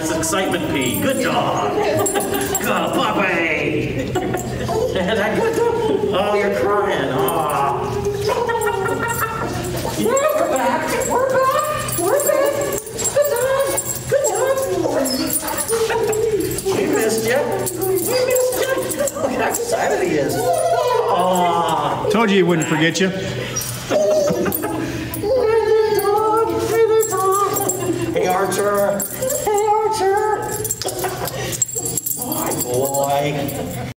That's excitement pee. Good dog. Good puppy. Oh, you're crying. Oh. Yeah, we're back. We're back. We're back. Good dog. Good dog. We missed you. We missed you. Look how excited he is. Oh. Told you he wouldn't forget you. Hey, Archer. Hey, Archer. Oh, boy.